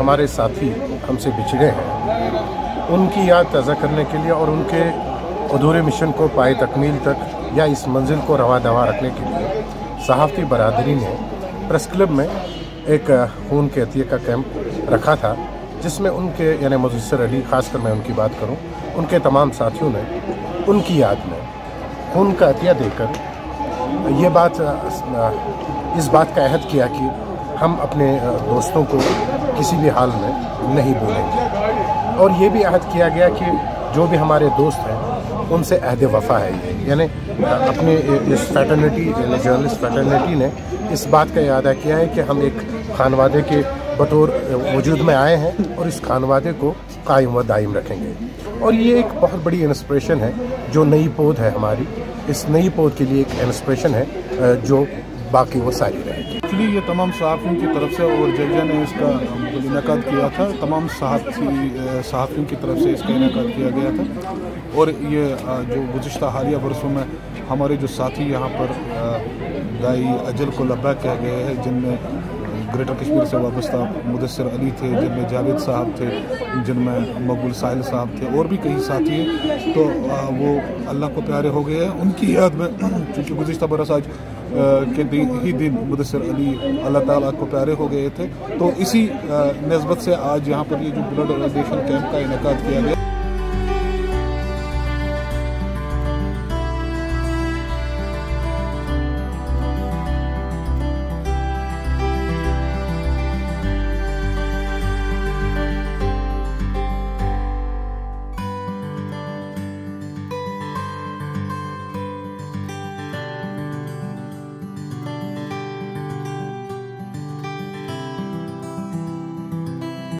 हमारे साथी हमसे बिछड़े हैं उनकी याद ताज़ा करने के लिए और उनके अधूरे मिशन को पाए तकमील तक या इस मंजिल को रवा दवा रखने के लिए सहाफ़ती बरादरी ने प्रेस क्लब में एक खून के अतिये का कैंप रखा था, जिसमें उनके यानी मुदस्सिर अली, ख़ासकर मैं उनकी बात करूं, उनके तमाम साथियों ने उनकी याद में खून का अतिया देकर ये बात इस बात का अहद किया कि हम अपने दोस्तों को किसी भी हाल में नहीं भूलेंगे। और ये भी अहद किया गया कि जो भी हमारे दोस्त हैं उनसे अहद वफ़ा है ये, यानी अपने इस फ्रेटर्निटी यानी जर्नलिस्ट फ्रेटर्निटी ने इस बात का इरादा किया है कि हम एक खानवादे के बतौर वजूद में आए हैं और इस खानवादे को कायम व दायम रखेंगे। और ये एक बहुत बड़ी इंस्पिरेशन है जो नई पौध है हमारी, इस नई पौध के लिए एक इंस्पिरेशन है जो बाकी वो सारी रहेगी। एक्चुअली ये तमाम सहाफ़ियों की तरफ से और जजिया ने इसका इनेकाद किया था, तमाम सहाफ़ियों की तरफ से इसका इनेकाद किया गया था। और ये जो गुज़िश्ता हालिया बरसों में हमारे जो साथी यहाँ पर दाई अजल को लब्बैक कह गए हैं, जिनमें ग्रेटर कश्मीर से वाबस्ता मुदस्सिर अली थे, जिनमें जावेद साहब थे, जिनमें मकबूल साहिल साहब थे और भी कई साथी हैं, तो वो अल्लाह को प्यारे हो गए हैं। उनकी याद में चूँकि गुज़िश्ता बरस आज के दिन मुदस्सिर अली अल्लाह ताला को प्यारे हो गए थे, तो इसी निस्बत से आज यहाँ पर ये जो ब्लड डोनेशन कैंप का इनेकाद किया गया।